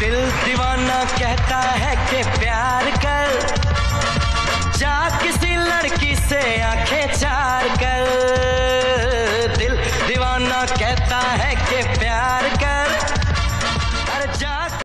दिल दीवाना कहता है कि प्यार कर, जा किसी लड़की से आंखें चार कर। दिल दीवाना कहता है कि प्यार कर।